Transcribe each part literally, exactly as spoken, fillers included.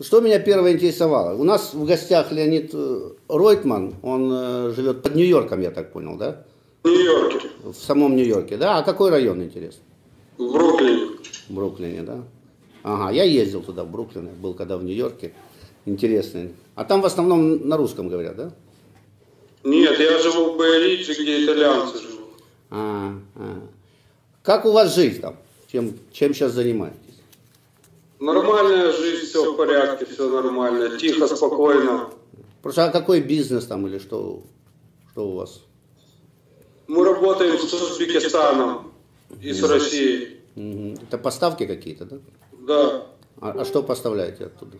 Что меня первое интересовало? У нас в гостях Леонид Ройтман, он живет под Нью-Йорком, я так понял, да? В Нью-Йорке. В самом Нью-Йорке, да? А какой район, интересно? В Бруклине. В Бруклине, да? Ага, я ездил туда, в Бруклин, был когда в Нью-Йорке. Интересно. А там в основном на русском говорят, да? Нет, я живу в Бэй-Ридже, где итальянцы живут. А, а. Как у вас жизнь там? Чем, чем сейчас занимаетесь? Нормальная жизнь, все в порядке, все нормально, тихо, спокойно. Просто а какой бизнес там или что, что у вас? Мы работаем с Узбекистаном и с Россией. Угу. Это поставки какие-то, да? Да. А, а что поставляете оттуда?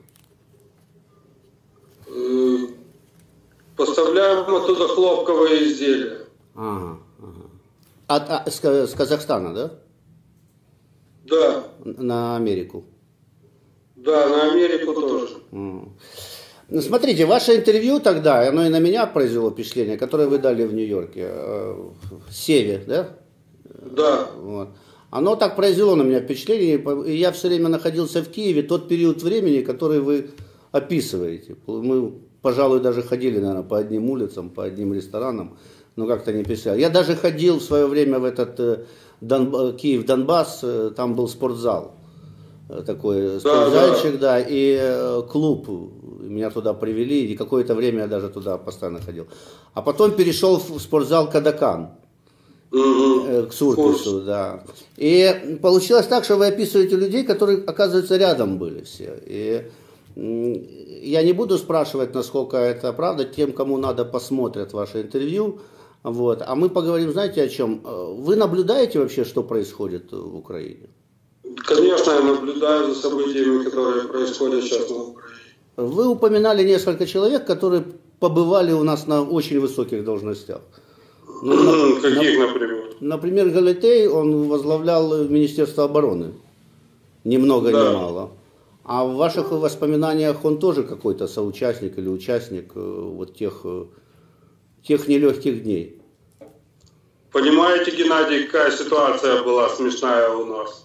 Поставляем оттуда хлопковые изделия. Ага, ага. А, а, с, с Казахстана, да? Да. На Америку? Да, на Америку тоже. Ну, смотрите, ваше интервью тогда, оно и на меня произвело впечатление, которое вы дали в Нью-Йорке, в Севе, да? Да. Вот. Оно так произвело на меня впечатление, и я все время находился в Киеве, тот период времени, который вы описываете. Мы, пожалуй, даже ходили, наверное, по одним улицам, по одним ресторанам, но как-то не писали. Я даже ходил в свое время в этот э, Дон, Киев-Донбасс, э, там был спортзал, э, такой спортзальчик, да, да, и э, клуб, меня туда привели, и какое-то время я даже туда постоянно ходил. А потом перешел в спортзал Кадакан. Угу. К Суркису, да. И получилось так, что вы описываете людей, которые, оказывается, рядом были все. И я не буду спрашивать, насколько это правда, тем, кому надо, посмотрят ваше интервью. Вот. А мы поговорим, знаете, о чем? Вы наблюдаете вообще, что происходит в Украине? Конечно, я наблюдаю за событиями, которые происходят сейчас на Украине. Вы упоминали несколько человек, которые побывали у нас на очень высоких должностях. Ну, каких, например? Например, Галетей, он возглавлял Министерство обороны. Ни много, да. ни мало. А в ваших воспоминаниях он тоже какой-то соучастник или участник вот тех, тех нелегких дней. Понимаете, Геннадий, какая ситуация была смешная у нас?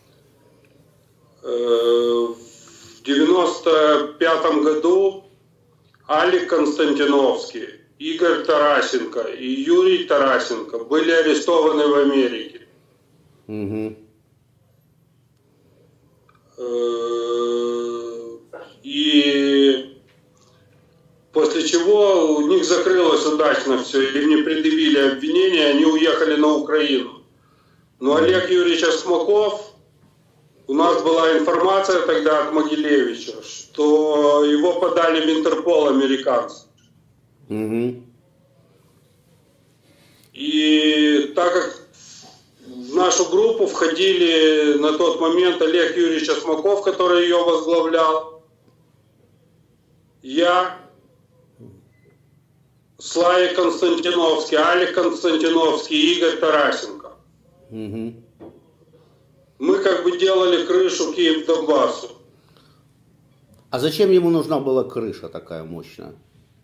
В девяносто пятом году Алик Константиновский, Игорь Тарасенко и Юрий Тарасенко были арестованы в Америке. Угу. И после чего у них закрылось удачно все, им не предъявили обвинения, они уехали на Украину. Но Олег Юрьевич Осмаков, у нас была информация тогда от Могилевича, что его подали в Интерпол американцы. Угу. И так как в нашу группу входили на тот момент Олег Юрьевич Осмаков, который ее возглавлял, я, Славик Константиновский, Алик Константиновский и Игорь Тарасенко. Угу. Мы как бы делали крышу Киев-Донбассу. А зачем ему нужна была крыша такая мощная?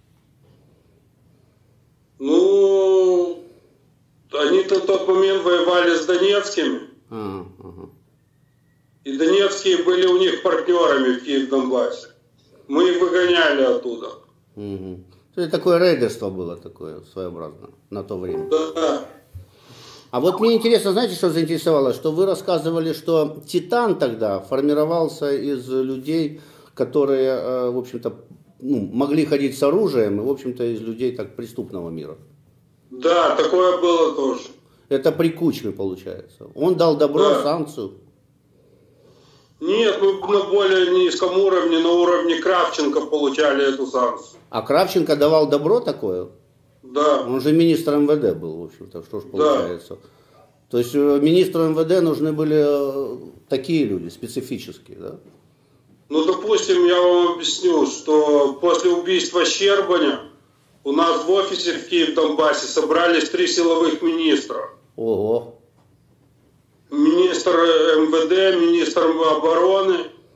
Ну, они на тот момент воевали с донецкими. А, ага. И донецкие были у них партнерами в Киев-Донбассе. Мы их выгоняли оттуда. Угу. То есть такое рейдерство было такое своеобразное на то время. Да. А вот мне интересно, знаете, что заинтересовало? Что вы рассказывали, что Титан тогда формировался из людей, которые, в общем-то, ну, могли ходить с оружием, и, в общем-то, из людей так преступного мира. Да, такое было тоже. Это при Кучме, получается. Он дал добро, да. санкцию. Нет, мы на более низком уровне, на уровне Кравченко получали эту санкцию. А Кравченко давал добро такое? Да. Он же министр эм вэ дэ был, в общем-то, что ж получается. Да. То есть министру эм вэ дэ нужны были такие люди, специфические, да? Ну, допустим, я вам объясню, что после убийства Щербаня у нас в офисе в Киев-Донбассе собрались три силовых министра. Ого. Министр эм вэ дэ, министр обороны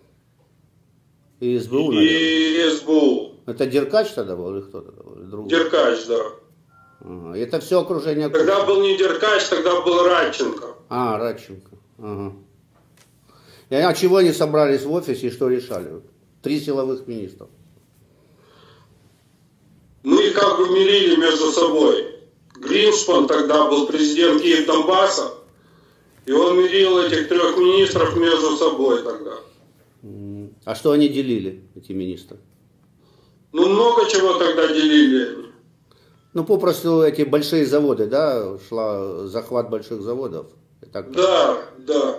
и эс бэ у, и эс бэ у. Это Деркач тогда был или кто тогда был? Деркач, да. Ага. Это все окружение... Тогда был не Деркач, тогда был Радченко. А, Радченко. Ага. И а чего они собрались в офисе и что решали? Три силовых министра. Мы как бы мирили между собой. Гриншпан тогда был президент Киев-Донбасса, и он мирил этих трех министров между собой тогда. А что они делили, эти министры? Ну, много чего тогда делили они. Ну, попросту эти большие заводы, да, шла захват больших заводов. Так, да, да.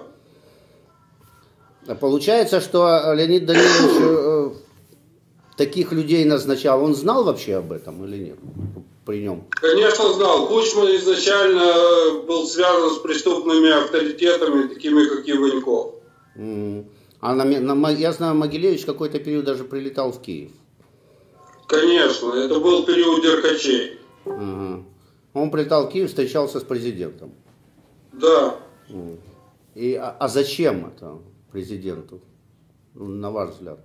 А получается, что Леонид Данилович э, таких людей назначал. Он знал вообще об этом или нет? При нем? Конечно, знал. Кучма изначально был связан с преступными авторитетами, такими как Иваньков. Mm. А на, на, я знаю, Могилевич в какой-то период даже прилетал в Киев. Конечно, это был период Деркачей. Ага. Он прилетал в Киев, встречался с президентом. Да. И, а, а зачем это президенту, на ваш взгляд?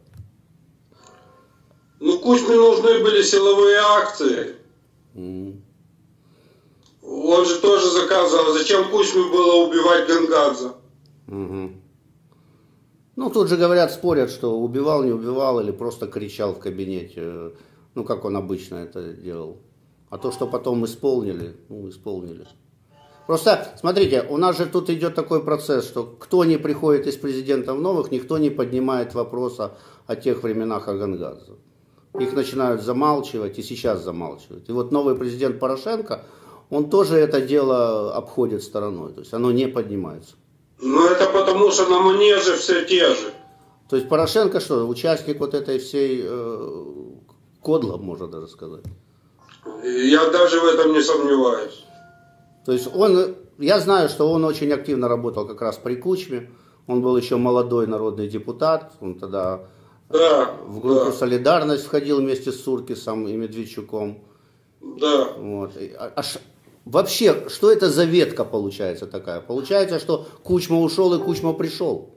Ну, Кучме нужны были силовые акции. Mm. Он же тоже заказывал. Зачем Кучме было убивать Гангадзе? Угу. Ну, тут же говорят, спорят, что убивал, не убивал, или просто кричал в кабинете. Ну, как он обычно это делал. А то, что потом исполнили, ну, исполнили. Просто, смотрите, у нас же тут идет такой процесс, что кто не приходит из президентов новых, никто не поднимает вопроса о тех временах о Гангадзе. Их начинают замалчивать, и сейчас замалчивают. И вот новый президент Порошенко, он тоже это дело обходит стороной, то есть оно не поднимается. Ну, это потому, что на манеже все те же. То есть Порошенко что, участник вот этой всей э, кодла, можно даже сказать? Я даже в этом не сомневаюсь. То есть он, я знаю, что он очень активно работал как раз при Кучме. Он был еще молодой народный депутат. Он тогда да, в группу да. «Солидарность» входил вместе с Суркисом и Медведчуком. Да. Вот. А, а ш, вообще, что это за ветка получается такая? Получается, что Кучма ушел и Кучма пришел.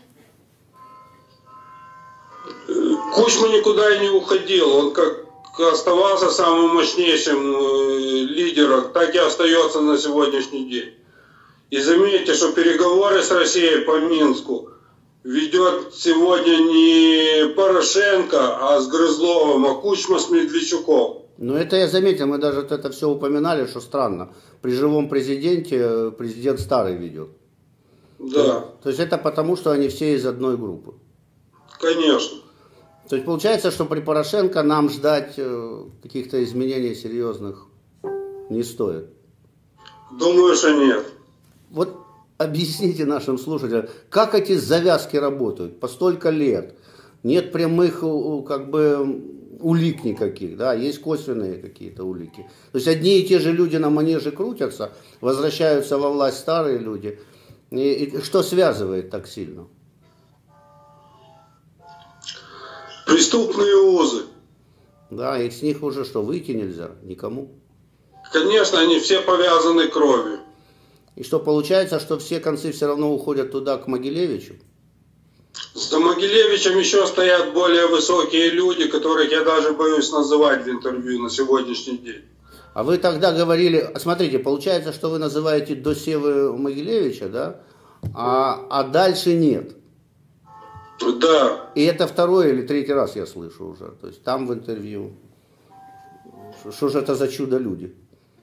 Кучма никуда и не уходил. Он как оставался самым мощнейшим лидером, так и остается на сегодняшний день. И заметьте, что переговоры с Россией по Минску ведет сегодня не Порошенко, а с Грызловым, а Кучма с Медведчуком. Ну это я заметил, мы даже это все упоминали, что странно. При живом президенте президент старый ведет. Да. То, то есть это потому, что они все из одной группы. Конечно. То есть получается, что при Порошенко нам ждать э, каких-то изменений серьезных не стоит. Думаю, что нет. Вот объясните нашим слушателям, как эти завязки работают по столько лет? Нет прямых как бы улик никаких, да, есть косвенные какие-то улики. То есть одни и те же люди на манеже крутятся, возвращаются во власть старые люди. И, и что связывает так сильно? Преступные узы. Да, и с них уже что, выйти нельзя никому? Конечно, они все повязаны кровью. И что получается, что все концы все равно уходят туда, к Могилевичу? За Могилевичем еще стоят более высокие люди, которых я даже боюсь называть в интервью на сегодняшний день. А вы тогда говорили, смотрите, получается, что вы называете до Севы Могилевича, да? А, а дальше нет. Да. И это второй или третий раз я слышу уже. То есть там в интервью. Что же это за чудо-люди?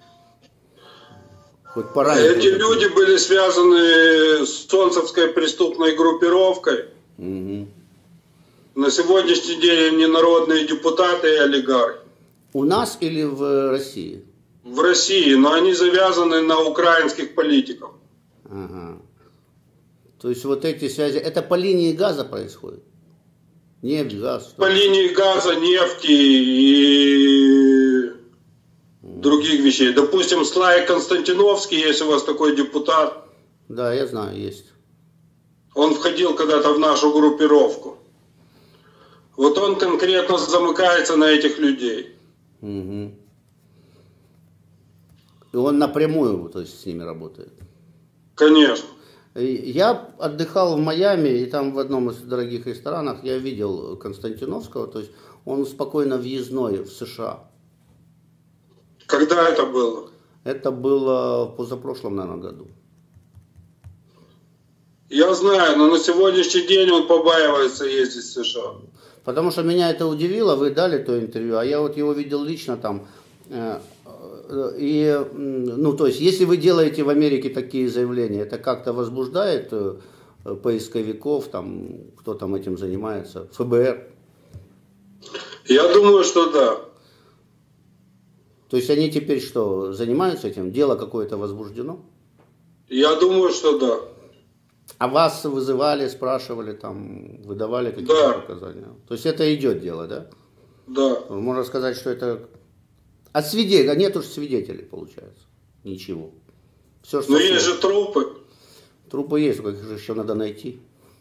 Хоть пора. Эти люди были связаны с солнцевской преступной группировкой. Угу. На сегодняшний день они народные депутаты и олигархи. У нас или в России? В России, но они завязаны на украинских политиков. Ага. То есть вот эти связи, это по линии газа происходит? Нефть, газ? Что? По линии газа, нефти и других вещей. Допустим, Славик Константиновский, есть у вас такой депутат. Да, я знаю, есть. Он входил когда-то в нашу группировку. Вот он конкретно замыкается на этих людей. Угу. И он напрямую, то есть, с ними работает? Конечно. Я отдыхал в Майами, и там в одном из дорогих ресторанов я видел Константиновского, то есть он спокойно въездной в США. Когда это было? Это было в позапрошлом, наверное, году. Я знаю, но на сегодняшний день он побаивается ездить в США. Потому что меня это удивило, вы дали то интервью, а я вот его видел лично там. И, ну, то есть, если вы делаете в Америке такие заявления, это как-то возбуждает поисковиков, там, кто там этим занимается, эф бэ эр? Я думаю, что да. То есть они теперь что, занимаются этим? Дело какое-то возбуждено? Я думаю, что да. А вас вызывали, спрашивали, там, выдавали какие-то да. показания? То есть это идет дело, да? Да. Можно сказать, что это... А свидетелей, а нет уж свидетелей, получается. Ничего. Все, что Но есть же трупы. Трупы есть, как их же еще надо найти.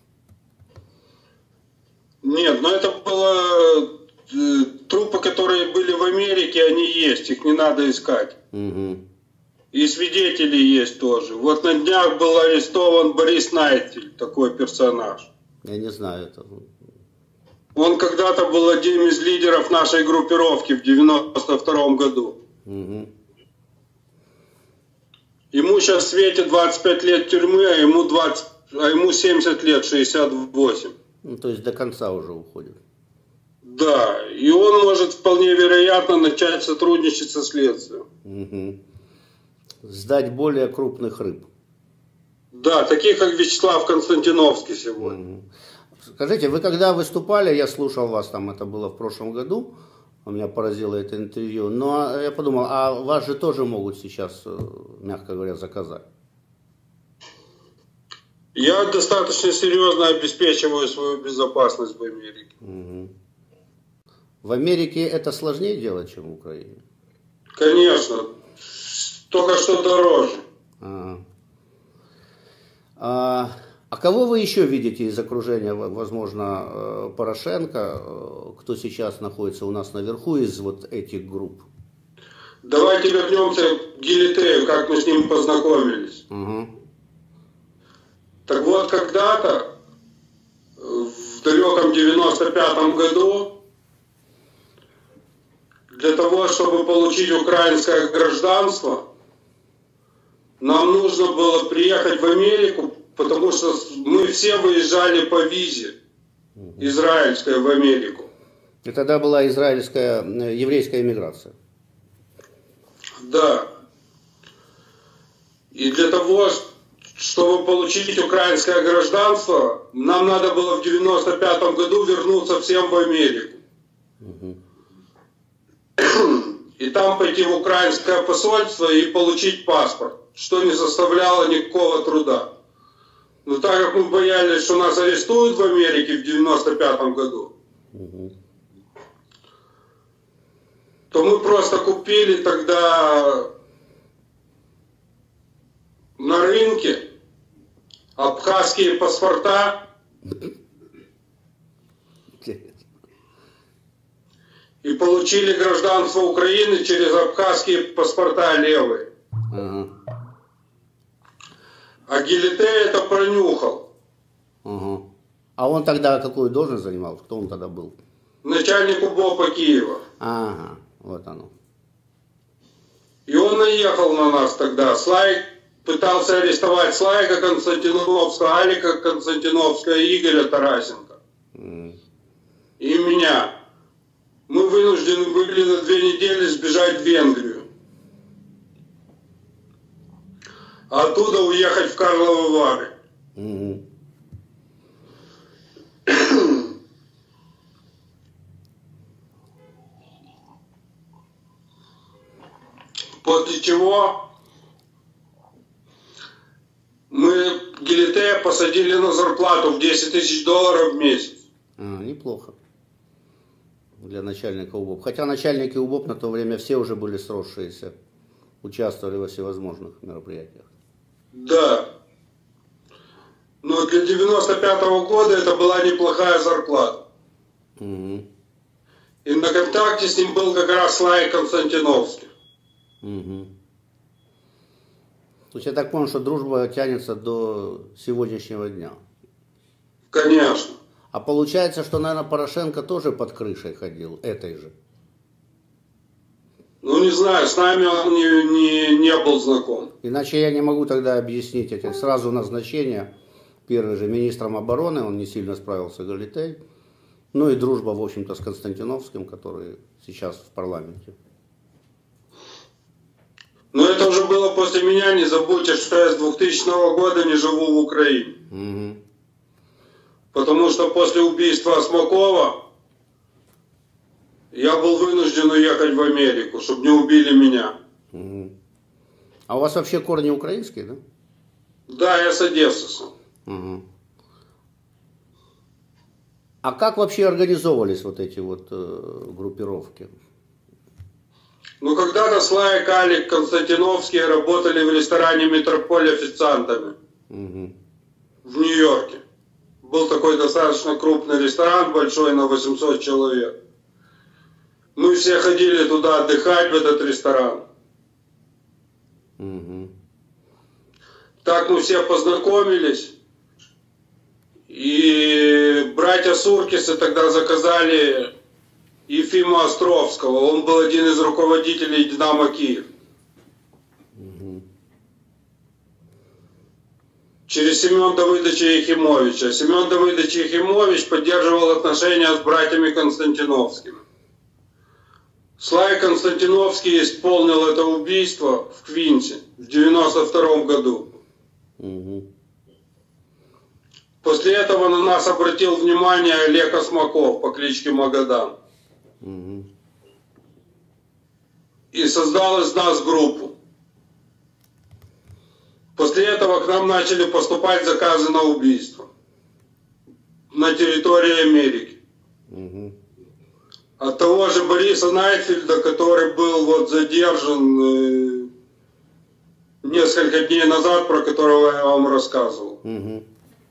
Нет, но это было... Трупы, которые были в Америке, они есть, их не надо искать. Угу. И свидетели есть тоже. Вот на днях был арестован Борис Найтель, такой персонаж. Я не знаю этого. Он когда-то был одним из лидеров нашей группировки в девяносто втором году. Угу. Ему сейчас светит двадцать пять лет тюрьмы, а ему, двадцать, а ему семьдесят лет, шестьдесят восемь. Ну, то есть до конца уже уходит. Да, и он может вполне вероятно начать сотрудничать со следствием. Угу. Сдать более крупных рыб. Да, таких как Вячеслав Константиновский сегодня. Угу. Скажите, вы когда выступали, я слушал вас, там это было в прошлом году, меня поразило это интервью, но я подумал, а вас же тоже могут сейчас, мягко говоря, заказать. Я достаточно серьезно обеспечиваю свою безопасность в Америке. Угу. В Америке это сложнее делать, чем в Украине? Конечно, только что дороже. Ага. А, а кого вы еще видите из окружения, возможно, Порошенко, кто сейчас находится у нас наверху из вот этих групп? Давайте вернемся к Гилитею, как мы с ним познакомились. Угу. Так вот, когда-то, в далеком девяносто пятом году, для того, чтобы получить украинское гражданство, нам нужно было приехать в Америку, потому что мы все выезжали по визе израильской в Америку. И тогда была израильская, еврейская эмиграция. Да. И для того, чтобы получить украинское гражданство, нам надо было в девяносто пятом году вернуться всем в Америку. Угу. И там пойти в украинское посольство и получить паспорт, что не составляло никакого труда. Но так как мы боялись, что нас арестуют в Америке в девяносто пятом году, угу. то мы просто купили тогда на рынке абхазские паспорта и получили гражданство Украины через абхазские паспорта левые. Ага. А Гилитей это пронюхал. Ага. А он тогда какую должность занимал? Кто он тогда был? Начальник УБОПа Киева. Ага, вот оно. И он наехал на нас тогда. Слайк пытался арестовать Слайка Константиновского, Алика Константиновского и Игоря Тарасенко. Mm. И меня. Мы вынуждены были на две недели сбежать в Венгрию. А оттуда уехать в Карловы Вары. Mm-hmm. После чего мы Гилитея посадили на зарплату в десять тысяч долларов в месяц. А, неплохо. Для начальника УБОП. Хотя начальники УБОП на то время все уже были сросшиеся, участвовали во всевозможных мероприятиях. Да. Но для девяносто пятого года это была неплохая зарплата. Угу. И на контакте с ним был как раз Слайк Константиновский. Угу. То есть я так понял, что дружба тянется до сегодняшнего дня. Конечно. А получается, что, наверное, Порошенко тоже под крышей ходил, этой же. Ну, не знаю, с нами он не, не, не был знаком. Иначе я не могу тогда объяснить эти сразу назначения. Первый же министром обороны, он не сильно справился, Гилитей. Ну и дружба, в общем-то, с Константиновским, который сейчас в парламенте. Но это уже было после меня, не забудьте, что я с двухтысячного года не живу в Украине. Угу. Потому что после убийства Осмакова я был вынужден уехать в Америку, чтобы не убили меня. Угу. А у вас вообще корни украинские, да? Да, я с Одессы. Угу. А как вообще организовывались вот эти вот э, группировки? Ну, когда-то Славик, Алик, Константиновские работали в ресторане «Метрополь» официантами. Угу. В Нью-Йорке. Был такой достаточно крупный ресторан, большой, на восемьсот человек. Мы все ходили туда отдыхать, в этот ресторан. Угу. Так мы все познакомились. И братья Суркисы тогда заказали Ефима Островского. Он был один из руководителей «Динамо Киев». Угу. Через Семен Давыдовича Ефимовича. Семен Давыдович Ефимович поддерживал отношения с братьями Константиновскими. Славик Константиновский исполнил это убийство в Квинсе в девяносто втором году. Угу. После этого на нас обратил внимание Олег Осмаков по кличке Магадан. Угу. И создал из нас группу. После этого к нам начали поступать заказы на убийство на территории Америки. Угу. От того же Бориса Найтфельда, который был вот задержан э, несколько дней назад, про которого я вам рассказывал. Угу.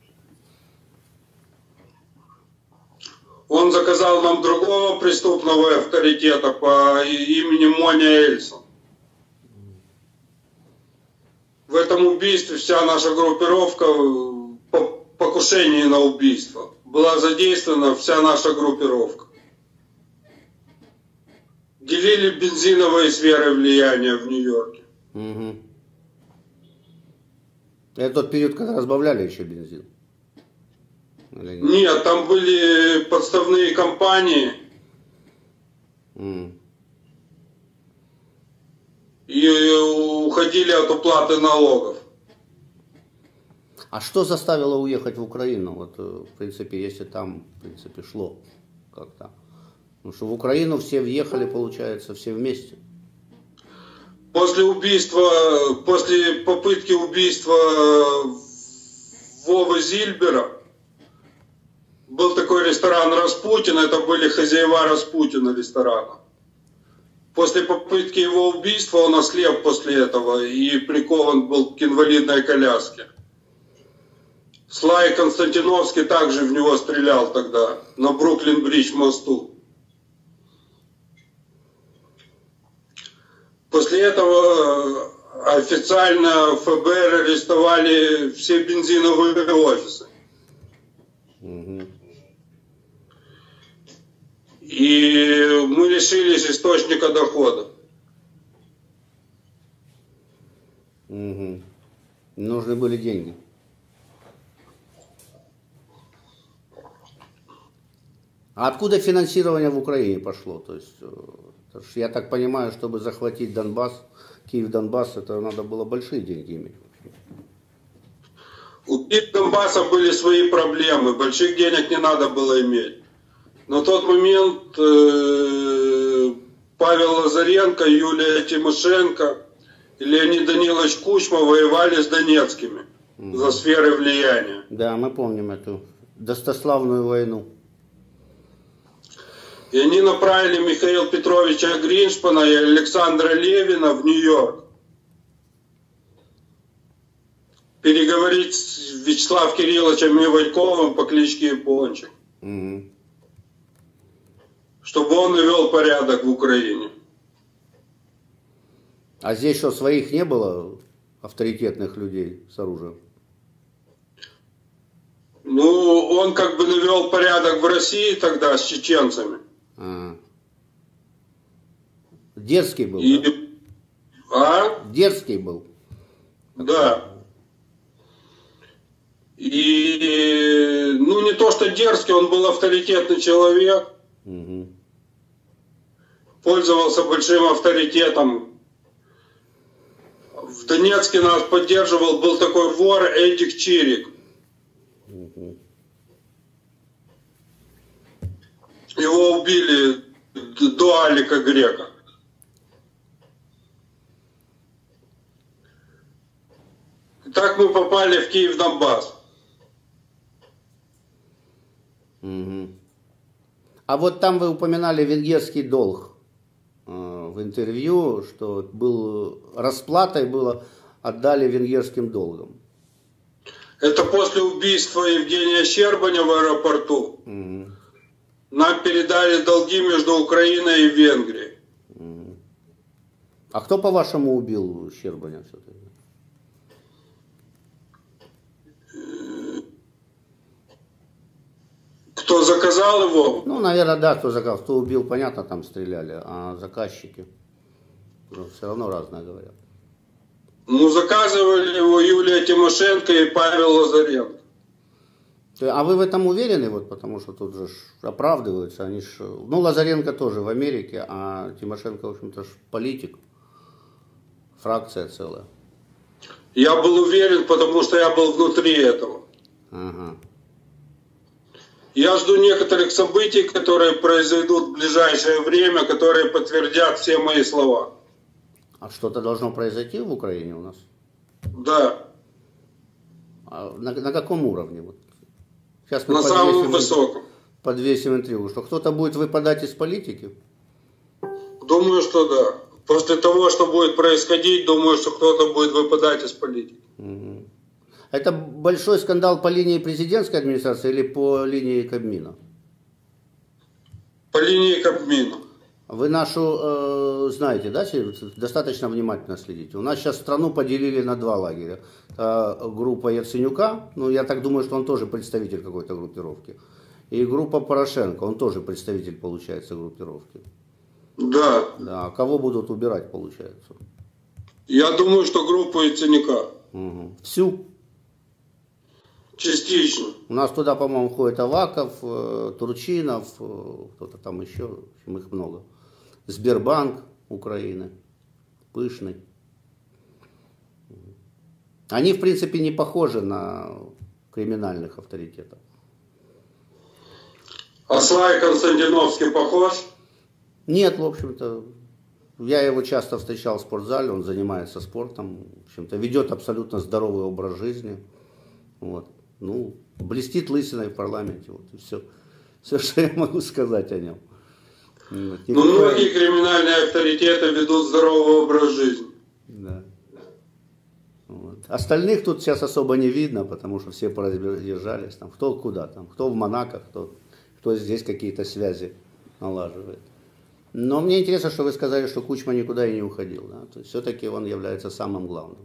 Он заказал нам другого преступного авторитета по имени Моня Эльсон. В этом убийстве вся наша группировка, по покушении на убийство, была задействована вся наша группировка. Делили бензиновые сферы влияния в Нью-Йорке. Угу. Это тот период, когда разбавляли еще бензин? Или нет? Нет, там были подставные компании. Mm. И уходили от уплаты налогов. А что заставило уехать в Украину? Вот, в принципе, если там, в принципе, шло как-то. Потому что в Украину все въехали, получается, все вместе. После убийства, после попытки убийства Вовы Зильбера, был такой ресторан «Распутин», это были хозяева Распутина ресторана. После попытки его убийства он ослеп после этого и прикован был к инвалидной коляске. Славик Константиновский также в него стрелял тогда, на Бруклин-Бридж мосту. После этого официально эф бэ эр арестовали все бензиновые офисы. Угу. И мы лишились источника дохода. Угу. Нужны были деньги. А откуда финансирование в Украине пошло? То есть, я так понимаю, чтобы захватить Донбасс, Киев-Донбасс, это надо было большие деньги иметь. У Киев-Донбасса были свои проблемы, больших денег не надо было иметь. На тот момент э, Павел Лазаренко, Юлия Тимошенко и Леонид Данилович Кучма воевали с донецкими mm. за сферы влияния. Да, мы помним эту достославную войну. И они направили Михаила Петровича Гриншпана и Александра Левина в Нью-Йорк. Переговорить с Вячеславом Кирилловичем Иваньковым по кличке Япончик. Угу. Чтобы он навел порядок в Украине. А здесь что, своих не было авторитетных людей с оружием? Ну, он как бы навел порядок в России тогда с чеченцами. А. Дерзкий был, И... да? А? Дерзкий был. Да. И, ну, не то что дерзкий, он был авторитетный человек. Угу. Пользовался большим авторитетом. В Донецке нас поддерживал, был такой вор Эдик Чирик. Угу. Его убили до Алика Грека. И так мы попали в Киев-Донбасс. Угу. А вот там вы упоминали венгерский долг э, в интервью, что был расплатой было отдали венгерским долгом. Это после убийства Евгения Щербаня в аэропорту. Угу. Нам передали долги между Украиной и Венгрией. Угу. А кто, по-вашему, убил Щербаня все-таки? Кто заказал его? Ну, наверное, да, кто заказал. Кто убил, понятно, там стреляли, а заказчики ну, все равно разное говорят. Ну, заказывали его Юлия Тимошенко и Павел Лазаренко. А вы в этом уверены? Вот, потому что тут же оправдываются. Они ж, ну, Лазаренко тоже в Америке, а Тимошенко, в общем-то, политик. Фракция целая. Я был уверен, потому что я был внутри этого. Ага. Я жду некоторых событий, которые произойдут в ближайшее время, которые подтвердят все мои слова. А что-то должно произойти в Украине у нас? Да. А на, на каком уровне? Вот. Сейчас мы на подвесим, самом высоком. Подвесим интригу. Что кто-то будет выпадать из политики? Думаю, что да. После того, что будет происходить, думаю, что кто-то будет выпадать из политики. Угу. Это большой скандал по линии президентской администрации или по линии Кабмина? По линии Кабмина. Вы нашу э, знаете, да, достаточно внимательно следите. У нас сейчас страну поделили на два лагеря. Э, группа Яценюка, ну я так думаю, что он тоже представитель какой-то группировки. И группа Порошенко, он тоже представитель, получается, группировки. Да. Да. А кого будут убирать, получается? Я думаю, что группу Яценюка. Угу. Всю? Частично. У нас туда, по-моему, ходит Аваков, э, Турчинов, э, кто-то там еще, в общем, их много. Сбербанк Украины, Пышный. Они, в принципе, не похожи на криминальных авторитетов. А Славик Константиновский похож? Нет, в общем-то. Я его часто встречал в спортзале, он занимается спортом, в общем-то, ведет абсолютно здоровый образ жизни. Вот. Ну, блестит лысиной в парламенте. Вот и все. Все, что я могу сказать о нем. Вот. Ну, многие криминальные авторитеты ведут здоровый образ жизни. Да. Вот. Остальных тут сейчас особо не видно, потому что все поразъезжались. Там, кто куда, там, кто в Монако, кто, кто здесь какие-то связи налаживает. Но мне интересно, что вы сказали, что Кучма никуда и не уходил. Да? То есть все-таки он является самым главным.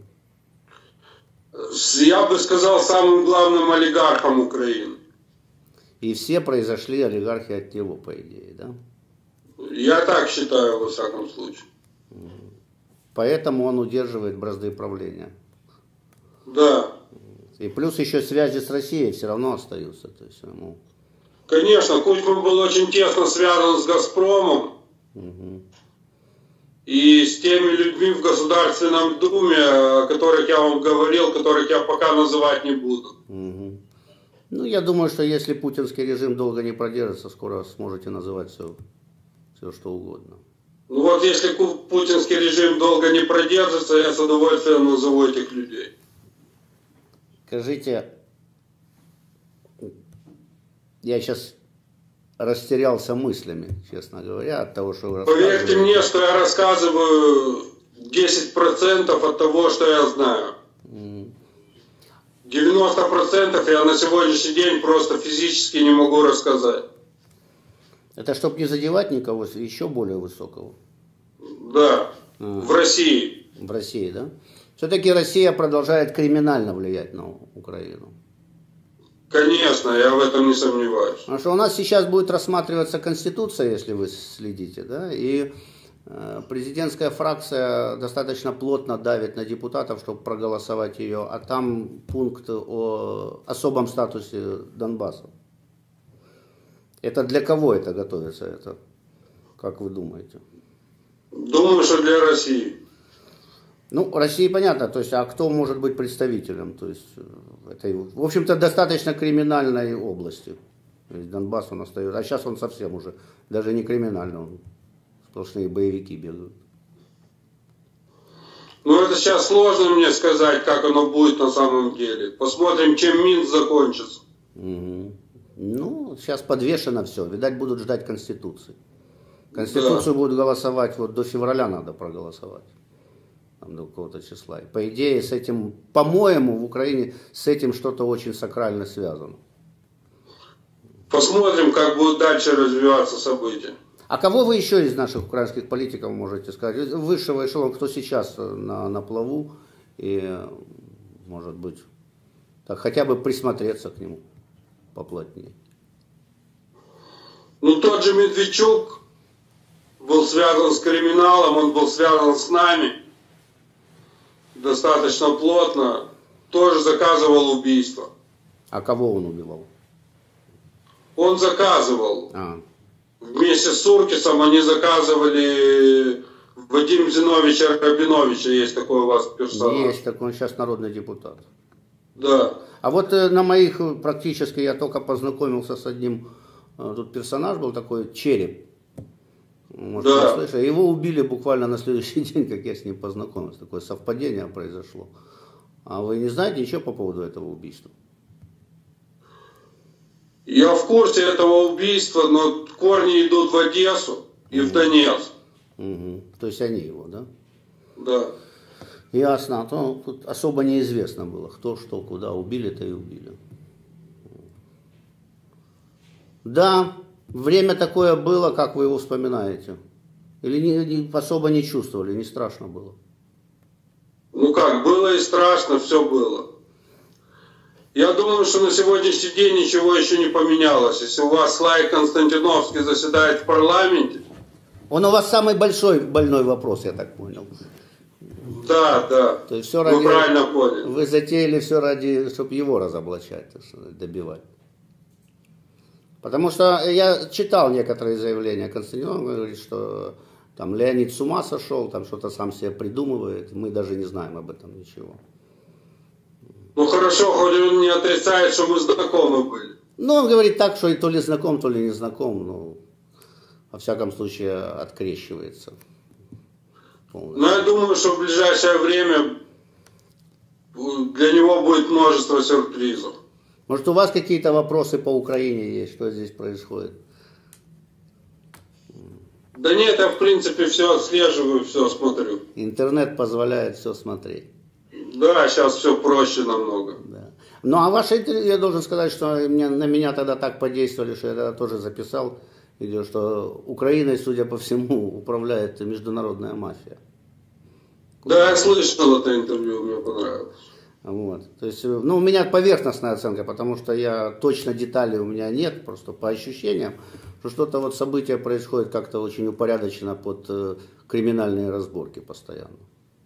Я бы сказал, самым главным олигархом Украины. И все произошли олигархи от него, по идее, да? Я так считаю, во всяком случае. Поэтому он удерживает бразды правления. Да. И плюс еще связи с Россией все равно остаются. То есть, ему... Конечно, Кучма был очень тесно связан с «Газпромом». Угу. И с теми людьми в Государственном Думе, о которых я вам говорил, которых я пока называть не буду. Угу. Ну, я думаю, что если путинский режим долго не продержится, скоро сможете называть все, все что угодно. Ну вот если путинский режим долго не продержится, я с удовольствием назову этих людей. Скажите, я сейчас растерялся мыслями, честно говоря, от того, что вы рассказываете. Поверьте мне, что я рассказываю десять процентов от того, что я знаю. девяносто процентов я на сегодняшний день просто физически не могу рассказать. Это чтобы не задевать никого еще более высокого? Да, а, в России. В России, да? Все-таки Россия продолжает криминально влиять на Украину. Конечно, я в этом не сомневаюсь. Потому что у нас сейчас будет рассматриваться Конституция, если вы следите, да, и Президентская фракция достаточно плотно давит на депутатов, чтобы проголосовать ее, а там пункт о особом статусе Донбасса. Это для кого это готовится? Это, как вы думаете? Думаю, что для России. Ну, России понятно, то есть, а кто может быть представителем? То есть, этой, в общем-то, достаточно криминальной области. То есть Донбасс он остается, а сейчас он совсем уже, даже не криминальный, он сплошные боевики бегают. Ну, это сейчас сложно мне сказать, как оно будет на самом деле. Посмотрим, чем Минск закончится. Угу. Ну, сейчас подвешено все, видать, будут ждать Конституции. Конституцию да. будут голосовать, вот до февраля надо проголосовать. До какого-то числа. И по идее с этим, по-моему, в Украине с этим что-то очень сакрально связано. Посмотрим, как будут дальше развиваться события. А кого вы еще из наших украинских политиков можете сказать? Высшего эшелона, кто сейчас на, на плаву и, может быть, так хотя бы присмотреться к нему поплотнее. Ну, тот же Медведчук был связан с криминалом, он был связан с нами. Достаточно плотно, тоже заказывал убийство. А кого он убивал? Он заказывал. А. Вместе с Суркисом они заказывали Вадим Зиновича Рабиновича, есть такой у вас персонаж. Есть такой, он сейчас народный депутат. Да. А вот на моих практически я только познакомился с одним, тут персонаж был такой, Череп. Может, да. Слышали? Его убили буквально на следующий день, как я с ним познакомился. Такое совпадение произошло. А вы не знаете ничего по поводу этого убийства? Я в курсе этого убийства, но корни идут в Одессу и угу. в Донецк. Угу. То есть они его, да? Да. Ясно. А то тут особо неизвестно было, кто, что, куда. Убили-то и убили. Да. Время такое было, как вы его вспоминаете? Или не, не, особо не чувствовали, не страшно было? Ну как, было и страшно, все было. Я думаю, что на сегодняшний день ничего еще не поменялось. Если у вас Славик Константиновский заседает в парламенте... Он у вас самый большой больной вопрос, я так понял. Да, да. То есть все ради... Вы правильно поняли. Вы затеяли все ради, чтобы его разоблачать, добивать. Потому что я читал некоторые заявления Константинова, он говорит, что там Леонид с ума сошел, там что-то сам себе придумывает, мы даже не знаем об этом ничего. Ну хорошо, хоть он не отрицает, что мы знакомы были. Ну, он говорит так, что и то ли знаком, то ли не знаком, но во всяком случае открещивается. Полностью. Но я думаю, что в ближайшее время для него будет множество сюрпризов. Может, у вас какие-то вопросы по Украине есть, что здесь происходит? Да нет, я в принципе все отслеживаю, все смотрю. Интернет позволяет все смотреть. Да, сейчас все проще намного. Да. Ну, а ваше интервью, я должен сказать, что мне, на меня тогда так подействовали, что я тогда тоже записал, видео, что Украиной, судя по всему, управляет международная мафия. Да, я слышал это интервью, мне понравилось. Вот. То есть, ну, у меня поверхностная оценка, потому что я точно деталей у меня нет, просто по ощущениям, что что-то вот события происходит как-то очень упорядочено под э, криминальные разборки постоянно.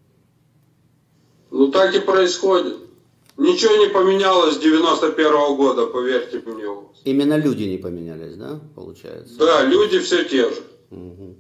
Ну так и происходит. Ничего не поменялось с девяносто первого года, поверьте мне. Именно люди не поменялись, да, получается? Да, люди все те же. Угу.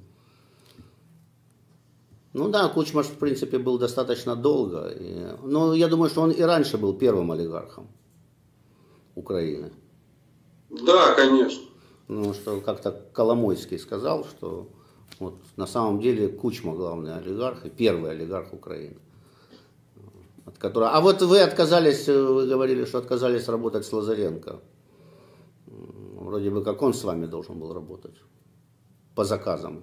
Ну да, Кучма, в принципе, был достаточно долго. И, но я думаю, что он и раньше был первым олигархом Украины. Да, конечно. Ну, что как-то Коломойский сказал, что вот, на самом деле Кучма главный олигарх и первый олигарх Украины. От которого... А вот вы отказались, вы говорили, что отказались работать с Лазаренко. Вроде бы как он с вами должен был работать. По заказам.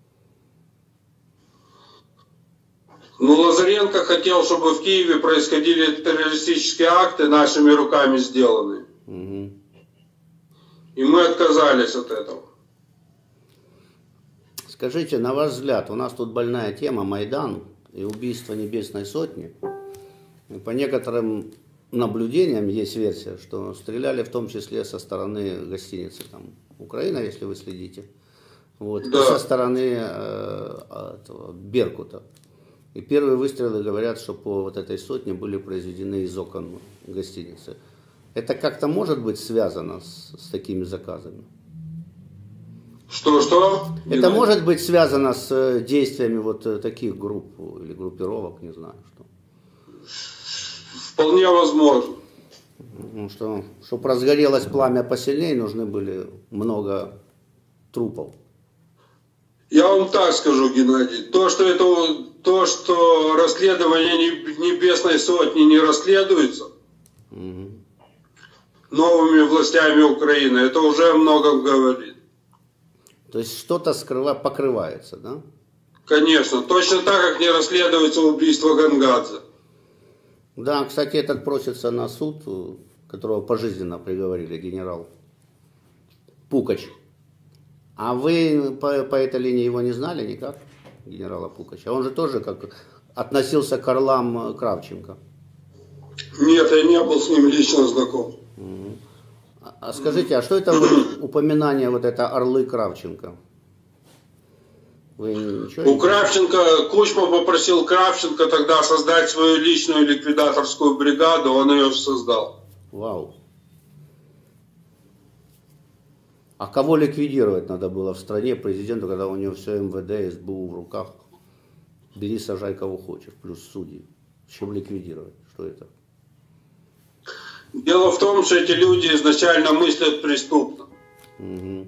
Ну, Лазаренко хотел, чтобы в Киеве происходили террористические акты, нашими руками сделанные. Угу. И мы отказались от этого. Скажите, на ваш взгляд, у нас тут больная тема Майдан и убийство Небесной Сотни. И по некоторым наблюдениям есть версия, что стреляли в том числе со стороны гостиницы там, Украина, если вы следите. Вот, да. со стороны э, этого, Беркута. И первые выстрелы говорят, что по вот этой сотне были произведены из окон гостиницы. Это как-то может быть связано с, с такими заказами? Что, что? Это может быть связано с действиями вот таких групп или группировок, не знаю что. Вполне возможно. Ну, что, чтобы разгорелось пламя посильнее, нужны были много трупов. Я вам так скажу, Геннадий, то, что это, то, что расследование Небесной Сотни не расследуется угу. новыми властями Украины, это уже о многом говорит. То есть что-то скрыва... покрывается, да? Конечно, точно так, как не расследуется убийство Гангадзе. Да, кстати, этот просится на суд, которого пожизненно приговорили, генерал Пукач. А вы по, по этой линии его не знали никак, генерала Пукача? Он же тоже как относился к орлам Кравченко. Нет, я не был с ним лично знаком. Угу. А, а скажите, а что это упоминание, вот это орлы Кравченко? Вы ничего У Кравченко, Кучма попросил Кравченко тогда создать свою личную ликвидаторскую бригаду, он ее создал. Вау. А кого ликвидировать надо было в стране президенту, когда у него все эм вэ дэ, эс бэ у в руках? Бери, сажай кого хочешь, плюс судьи. Чем ликвидировать? Что это? Дело в том, что эти люди изначально мыслят преступно. Угу.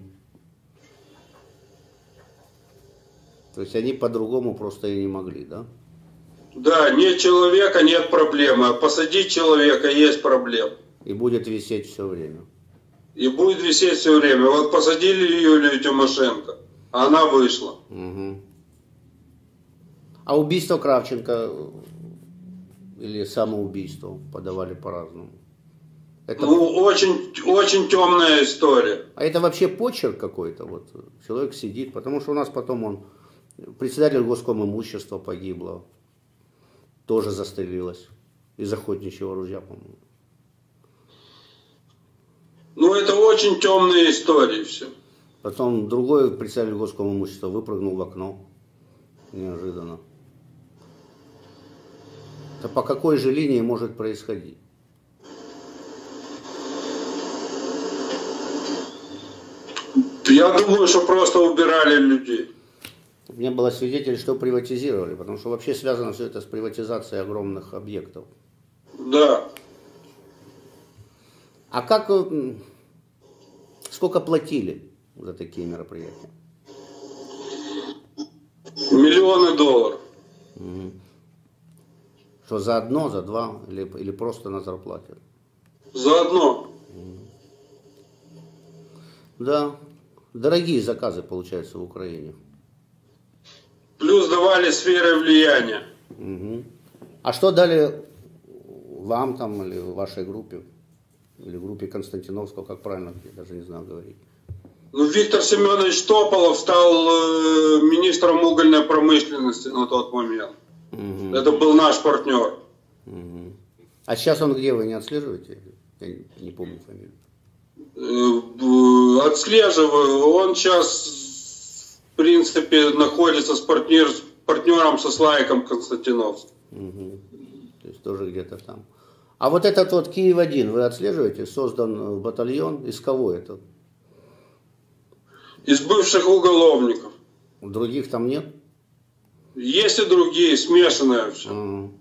То есть они по-другому просто и не могли, да? Да, нет человека, нет проблемы. А посадить человека есть проблема. И будет висеть все время. И будет висеть все время. Вот посадили Юлию Тимошенко, а она вышла. Угу. А убийство Кравченко или самоубийство подавали по-разному? Это... Ну, очень, очень темная история. А это вообще почерк какой-то? Вот человек сидит, потому что у нас потом он, председатель Госком имущества погибло, тоже застрелилась из охотничьего ружья, по-моему. Ну, это очень темные истории все. Потом другой представитель Госком имущества выпрыгнул в окно. Неожиданно. Это по какой же линии может происходить? Я думаю, что просто убирали людей. У меня было свидетель, что приватизировали, потому что вообще связано все это с приватизацией огромных объектов. Да. А как, сколько платили за такие мероприятия? Миллионы долларов. Угу. Что за одно, за два или, или просто на зарплате? За одно. Угу. Да, дорогие заказы получаются в Украине. Плюс давали сферы влияния. Угу. А что дали вам там или вашей группе? Или группе Константиновского, как правильно, я даже не знаю говорить. Ну, Виктор Семенович Тополов стал э, министром угольной промышленности на тот момент. Угу. Это был наш партнер. Угу. А сейчас он где, вы не отслеживаете? Я не, не помню фамилию. Э, отслеживаю. Он сейчас, в принципе, находится с, партнер, с партнером, со Славиком Константиновским. Угу. То есть тоже где-то там. А вот этот вот Киев один, вы отслеживаете? Создан батальон. Из кого это? Из бывших уголовников. Других там нет? Есть и другие, смешанное все. Ага.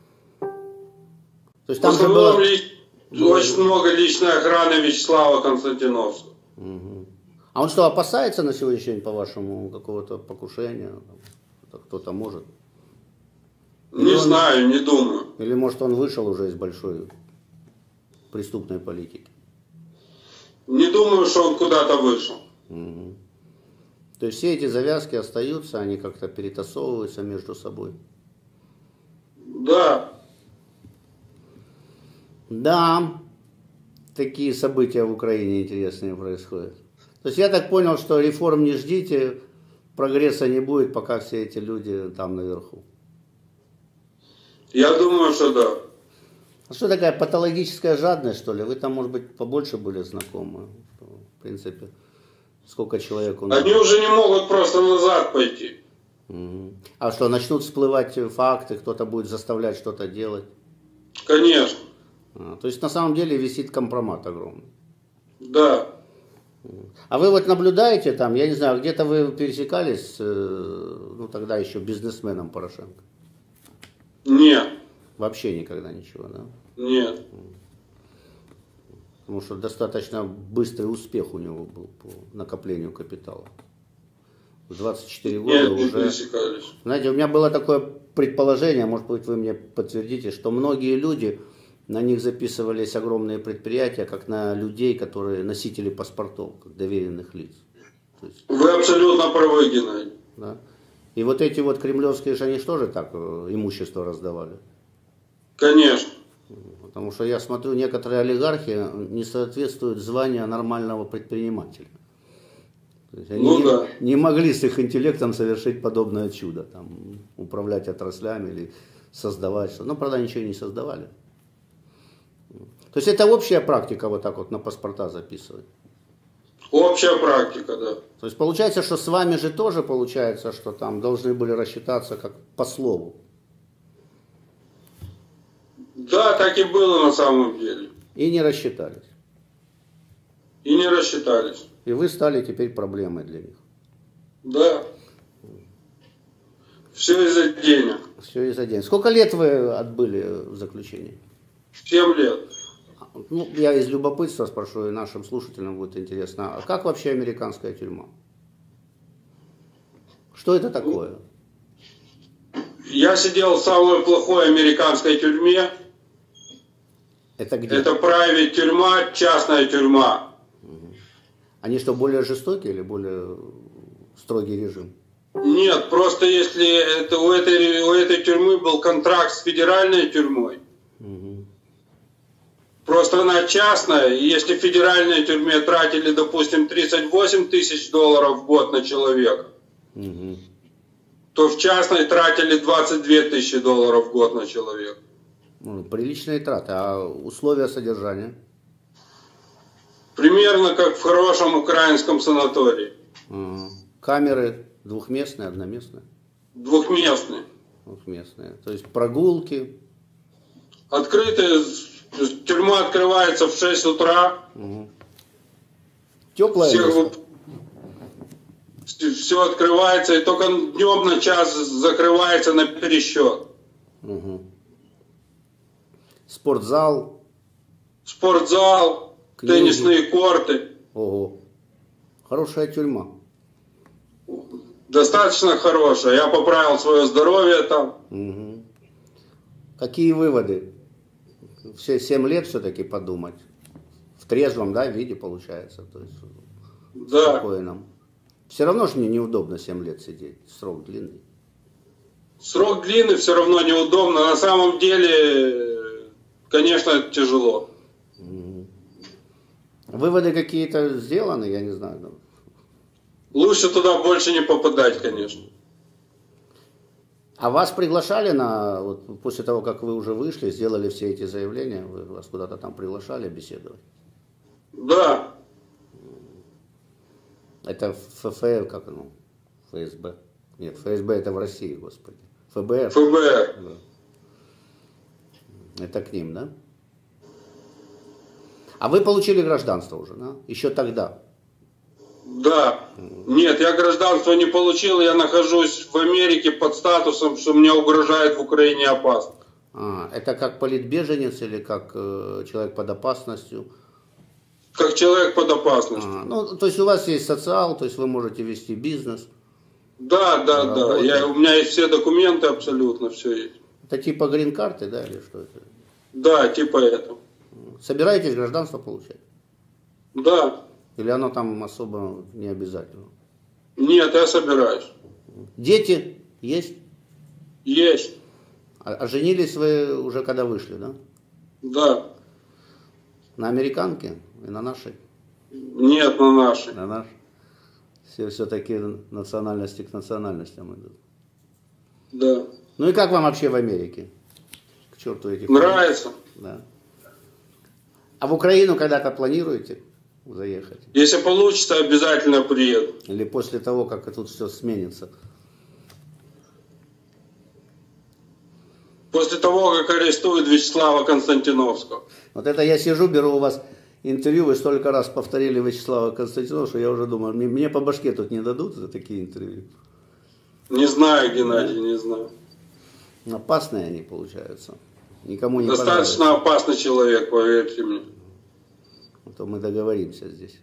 То есть там в основном было... ли... очень много личной охраны Вячеслава Константиновского. Угу. А он что, опасается на сегодняшний день, по-вашему, какого-то покушения? Кто-то может? Не он... знаю, не думаю. Или может он вышел уже из большой преступной политики? Не думаю, что он куда-то вышел. Угу. То есть все эти завязки остаются, они как-то перетасовываются между собой? Да. Да, такие события в Украине интересные происходят. То есть я так понял, что реформ не ждите, прогресса не будет, пока все эти люди там наверху. Я думаю, что да. А что такая патологическая жадность, что ли? Вы там, может быть, побольше были знакомы. В принципе, Сколько человек у нас? Они уже не могут просто назад пойти. Угу. А что, начнут всплывать факты, кто-то будет заставлять что-то делать? Конечно. А, то есть на самом деле висит компромат огромный. Да. А вы вот наблюдаете там, я не знаю, где-то вы пересекались с, ну тогда еще бизнесменом Порошенко? Нет. Вообще никогда ничего, да? Нет. Потому что достаточно быстрый успех у него был по накоплению капитала. В двадцать четыре года Нет, уже... не пересекались. Знаете, у меня было такое предположение, может быть вы мне подтвердите, что многие люди, на них записывались огромные предприятия, как на людей, которые носители паспортов, как доверенных лиц. То есть, Вы абсолютно правы, Геннадий. да? И вот эти вот кремлевские же, они же тоже так имущество раздавали? Конечно. Потому что я смотрю, некоторые олигархи не соответствуют званию нормального предпринимателя. То есть они Ну, не, да. не могли с их интеллектом совершить подобное чудо, там, управлять отраслями или создавать что-то. Ну, правда, ничего не создавали. То есть это общая практика вот так вот на паспорта записывать? Общая практика, да. То есть получается, что с вами же тоже получается, что там должны были рассчитаться как по слову? Да, так и было на самом деле. И не рассчитались. И не рассчитались. И вы стали теперь проблемой для них. Да. Все из-за денег. Все из-за денег. Сколько лет вы отбыли в заключении? Семь лет. Ну, я из любопытства спрошу, и нашим слушателям будет интересно. А как вообще американская тюрьма? Что это такое? Я сидел в самой плохой американской тюрьме. Это где? Это private тюрьма, частная тюрьма. Они что, более жестокие или более строгий режим? Нет, просто если это, у, этой, у этой тюрьмы был контракт с федеральной тюрьмой, Угу. просто она частная, и если в федеральной тюрьме тратили, допустим, тридцать восемь тысяч долларов в год на человека, Угу. то в частной тратили двадцать две тысячи долларов в год на человека. Ну, приличные траты. А условия содержания? Примерно как в хорошем украинском санатории. Угу. Камеры двухместные, одноместные? Двухместные. Двухместные. То есть прогулки? Открытые, тюрьма открывается в шесть утра. Угу. Теплое Все, место? все открывается, и только днем на час закрывается на пересчет. Угу. Спортзал? Спортзал, Книги. теннисные корты. Ого. Хорошая тюрьма. Достаточно хорошая. Я поправил свое здоровье там. Угу. Какие выводы? Все семь лет все-таки подумать. В трезвом, да, виде получается. То есть Да. спокойном. Все равно же мне неудобно семь лет сидеть. Срок длинный. Срок длинный, все равно неудобно. На самом деле, конечно, тяжело. Угу. Выводы какие-то сделаны, я не знаю. Ну. Лучше туда больше не попадать, конечно. А вас приглашали на, вот после того, как вы уже вышли, сделали все эти заявления, вы, вас куда-то там приглашали беседовать? Да. Это ФФР, как оно? ФСБ? Нет, ФСБ это в России, господи. ФБР? ФБР. Да. Это к ним, да? А вы получили гражданство уже, да? Еще тогда? Да. Нет, я гражданство не получил, я нахожусь в Америке под статусом, что мне угрожает в Украине опасность. А, это как политбеженец или как э, человек под опасностью? Как человек под опасностью. А, ну, то есть у вас есть социал, то есть вы можете вести бизнес? Да, да, да. Я, у меня есть все документы абсолютно, все есть. Это типа грин-карты, да, или что это? Да, типа этого. Собираетесь гражданство получать? Да. Или оно там особо не обязательно? Нет, я собираюсь. Дети есть? Есть. А, а женились вы уже когда вышли, да? Да. На американке и на нашей? Нет, на нашей. На нашей. Все все-таки национальности к национальностям идут. Да. Ну и как вам вообще в Америке? К черту этих... Нравится. Да. А в Украину когда-то планируете заехать? Если получится, обязательно приеду. Или после того, как тут все сменится? После того, как арестуют Вячеслава Константиновского. Вот это я сижу, беру у вас интервью, вы столько раз повторили Вячеслава Константиновского, что я уже думаю, мне, мне по башке тут не дадут за такие интервью. Не знаю, Геннадий, не знаю. Опасные они получаются. Никому не Достаточно понравится. опасный человек, поверьте мне. А то мы договоримся здесь.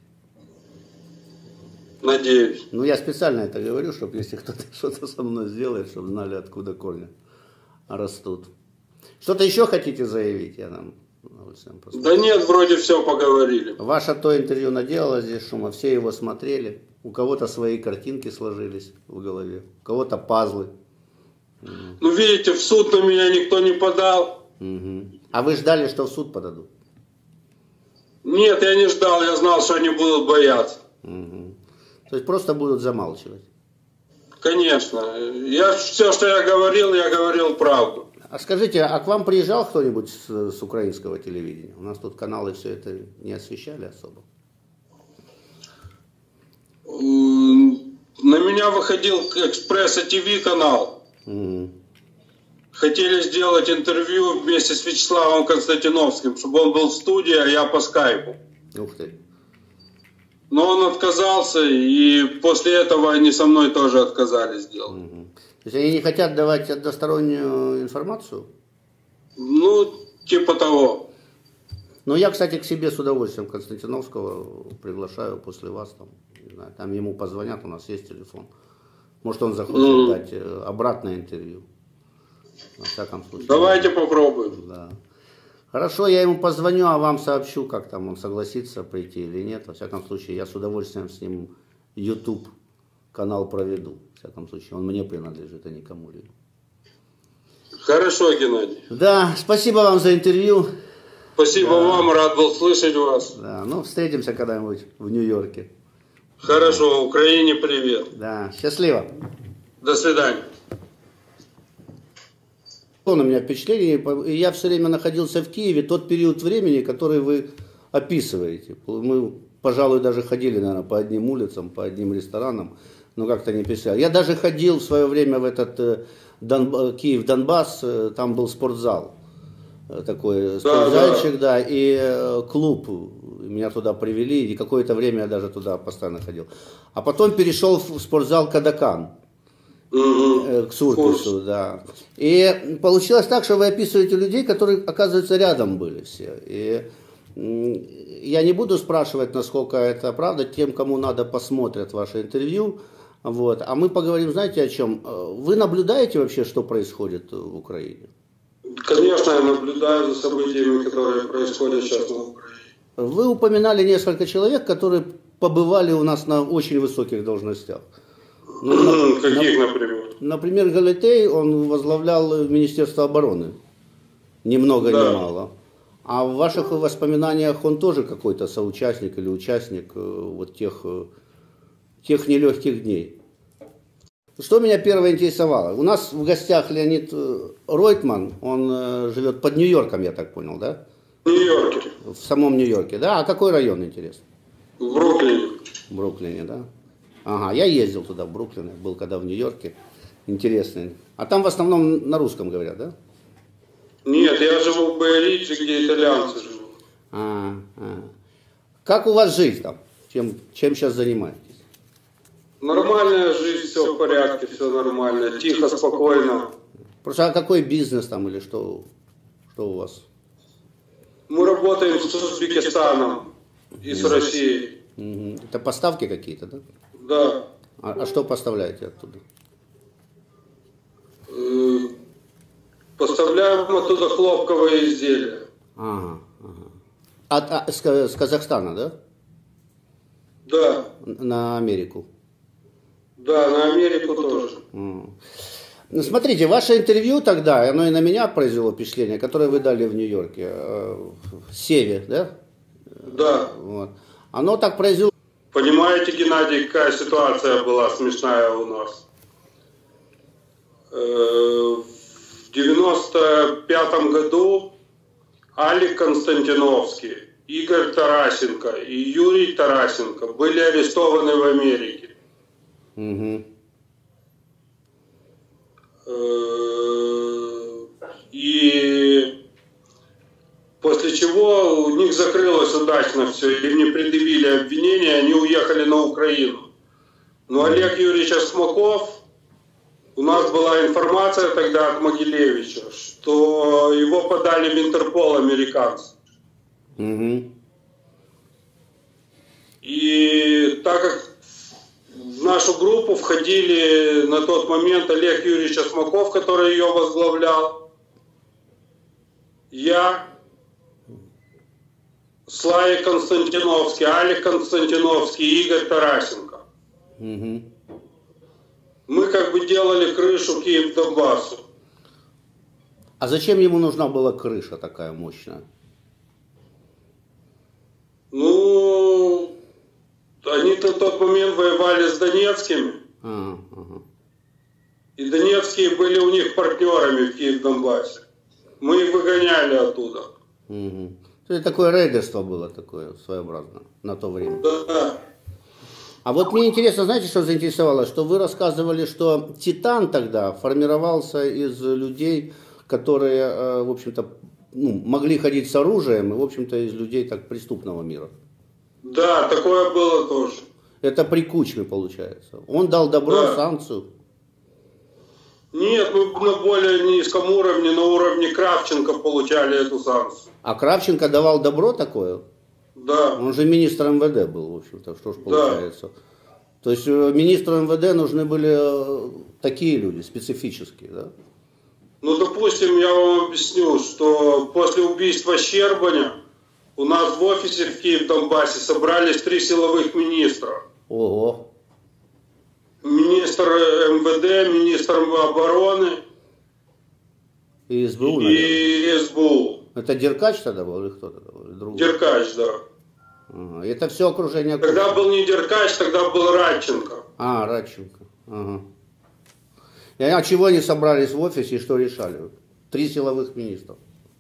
Надеюсь. Ну, я специально это говорю, чтобы если кто-то что-то со мной сделает, чтобы знали, откуда корни растут. Что-то еще хотите заявить? Я нам... Да нет, вроде все поговорили. Ваше то интервью наделало здесь шума, все его смотрели. У кого-то свои картинки сложились в голове, у кого-то пазлы. Ну, видите, в суд на меня никто не подал. Угу. А вы ждали, что в суд подадут? Нет, я не ждал, я знал, что они будут бояться. Угу. То есть просто будут замалчивать? Конечно. Я, все, что я говорил, я говорил правду. А скажите, а к вам приезжал кто-нибудь с, с украинского телевидения? У нас тут каналы все это не освещали особо. На меня выходил Экспресса ТВ канал. Угу. Хотели сделать интервью вместе с Вячеславом Константиновским, чтобы он был в студии, а я по скайпу. Ух ты. Но он отказался, и после этого они со мной тоже отказались делать. Угу. То есть они не хотят давать одностороннюю информацию? Ну, типа того. Ну, я, кстати, к себе с удовольствием Константиновского приглашаю после вас. Там, не знаю, там ему позвонят, у нас есть телефон. Может, он захочет mm. дать обратное интервью. Во всяком случае. Давайте попробуем. Да. Хорошо, я ему позвоню, а вам сообщу, как там он согласится прийти или нет. Во всяком случае, я с удовольствием с ним YouTube канал проведу. В всяком случае, он мне принадлежит, а не кому-либо. Хорошо, Геннадий. Да, спасибо вам за интервью. Спасибо да. вам, рад был слышать вас. Да, ну встретимся когда-нибудь в Нью-Йорке. Хорошо, Украине привет. Да, счастливо. До свидания. На меня впечатление, я все время находился в Киеве, тот период времени, который вы описываете. Мы, пожалуй, даже ходили, наверное, по одним улицам, по одним ресторанам, но как-то не писали. Я даже ходил в свое время в этот Дон... Киев-Донбасс, там был спортзал, такой спортзальчик, да, да, и клуб, меня туда привели, и какое-то время я даже туда постоянно ходил. А потом перешел в спортзал Кадакан. К Суркису, да. И получилось так, что вы описываете людей, которые, оказывается, рядом были все. И я не буду спрашивать, насколько это правда, тем, кому надо, посмотрят ваше интервью. Вот. А мы поговорим, знаете, о чем? Вы наблюдаете вообще, что происходит в Украине? Конечно, я наблюдаю за событиями, которые происходят сейчас в Украине. Вы упоминали несколько человек, которые побывали у нас на очень высоких должностях. Ну, Каких, например? Например, Галетей, он возглавлял Министерство обороны. Ни много, да. ни мало. А в ваших воспоминаниях он тоже какой-то соучастник или участник вот тех, тех нелегких дней. Что меня первое интересовало? У нас в гостях Леонид Ройтман, он живет под Нью-Йорком, я так понял, да? В Нью-Йорке. В самом Нью-Йорке, да? А какой район, интересно? В Бруклине. В Бруклине, да? Ага, я ездил туда, в Бруклин, был когда в Нью-Йорке. Интересно. А там в основном на русском говорят, да? Нет, я живу в Бэй-Ридже, где итальянцы живут. А, а. Как у вас жизнь там? Чем, чем сейчас занимаетесь? Нормальная жизнь, все в порядке, все нормально, тихо, спокойно. Просто а какой бизнес там или что, что у вас? Мы работаем с Узбекистаном и с Россией. Угу. Это поставки какие-то, да? Да. А, а что поставляете оттуда? Поставляем оттуда хлопковые изделия. Ага, ага. А, а, с, с Казахстана, да? Да. На Америку? Да, на Америку тоже. Ну, смотрите, ваше интервью тогда, оно и на меня произвело впечатление, которое вы дали в Нью-Йорке, в Севе, да? Да. Вот. Оно так произвело... Понимаете, Геннадий, какая ситуация была смешная у нас? В девяносто пятом году Алик Константиновский Игорь Тарасенко и Юрий Тарасенко были арестованы в Америке. Угу. И после чего у них закрылось удачно все, им не предъявили обвинения, они уехали на Украину. Но Олег Юрьевич Осмаков, у нас была информация тогда от Могилевича, что его подали в Интерпол американцы. Угу. И так как в нашу группу входили на тот момент Олег Юрьевич Осмаков, который ее возглавлял, я, Славик Константиновский, Алик Константиновский и Игорь Тарасенко. Угу. Мы как бы делали крышу Киев-Донбассу. А зачем ему нужна была крыша такая мощная? Ну, они на тот момент воевали с донецкими. А, ага. И донецкие были у них партнерами в Киев-Донбассе. Мы их выгоняли оттуда. Угу. То есть такое рейдерство было такое своеобразное на то время. Да. А вот мне интересно, знаете, что заинтересовало? Что вы рассказывали, что Титан тогда формировался из людей, которые, в общем-то, ну, могли ходить с оружием, и, в общем-то, из людей так преступного мира. Да, такое было тоже. Это при Кучме, получается. Он дал добро, да. санкцию. Нет, мы на более низком уровне, на уровне Кравченко получали эту санкцию. А Кравченко давал добро такое? Да. Он же министр эм вэ дэ был, в общем-то, что ж получается. Да. То есть министру эм вэ дэ нужны были такие люди, специфические, да? Ну, допустим, я вам объясню, что после убийства Щербаня у нас в офисе в Киев-Донбассе собрались три силовых министра. Ого. Министр эм вэ дэ, министр обороны и эс бэ у, и эс бэ у. Это Деркач тогда был или кто тогда был? Деркач, да. Ага. Это все окружение. Тогда был не Деркач, тогда был Радченко. А, Радченко. Ага. И а чего они собрались в офисе и что решали? Три силовых министра.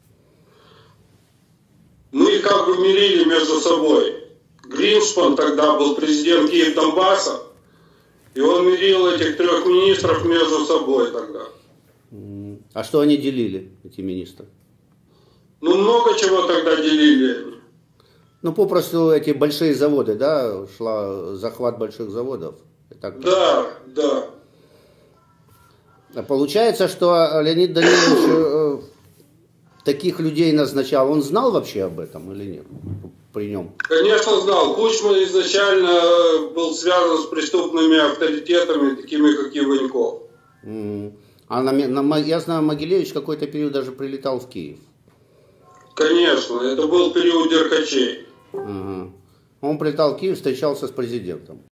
Мы как бы мирили между собой. Гриншпан тогда был президент Киев-Донбасса, и он мирил этих трех министров между собой тогда. А что они делили, эти министры? Ну, много чего тогда делили они. Ну, попросту эти большие заводы, да, шла захват больших заводов. Так, да, да. А получается, что Леонид Данилович э, таких людей назначал. Он знал вообще об этом или нет? При нем? Конечно, знал. Кучма изначально был связан с преступными авторитетами, такими как Иваньков. Mm. А на, на, я знаю, Могилевич какой-то период даже прилетал в Киев. Конечно, это был период Деркачей. Ага. Он прилетал в Киев, встречался с президентом.